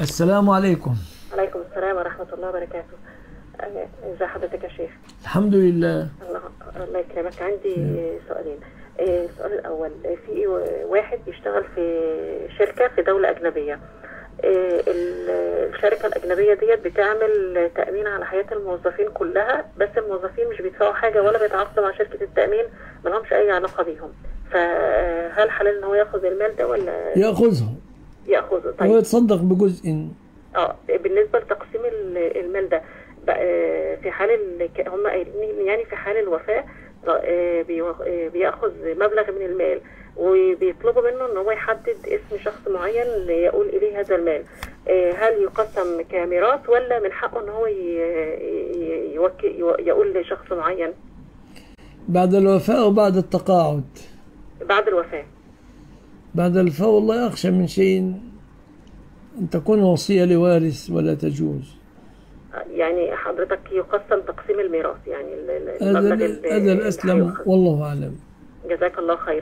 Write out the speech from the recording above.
السلام عليكم. عليكم السلام ورحمة الله وبركاته. ازي حضرتك يا شيخ؟ الحمد لله. الله يكرمك. عندي سؤالين. السؤال الأول، في واحد بيشتغل في شركة في دولة أجنبية. الشركة الأجنبية ديت بتعمل تأمين على حياة الموظفين كلها، بس الموظفين مش بيدفعوا حاجة ولا بيتعاقدوا مع شركة التأمين، ملهمش أي علاقة بيهم. فهل حلال إن هو ياخذ المال ده ولا يأخذه. ياخذه؟ طيب. هو يتصدق بجزء. بالنسبة لتقسيم المال ده في حال هم قايلين يعني في حال الوفاة بياخذ مبلغ من المال، وبيطلبوا منه ان هو يحدد اسم شخص معين يقول اليه هذا المال. هل يقسم كميراث ولا من حقه ان هو يقول لشخص معين؟ بعد الوفاة وبعد التقاعد؟ بعد الوفاة. بعد الوفاة والله أخشى من شيء أن تكون وصية لوارث ولا تجوز. يعني حضرتك يقسم تقسيم الميراث، يعني هذا الأسلم والله أعلم. جزاك الله خير.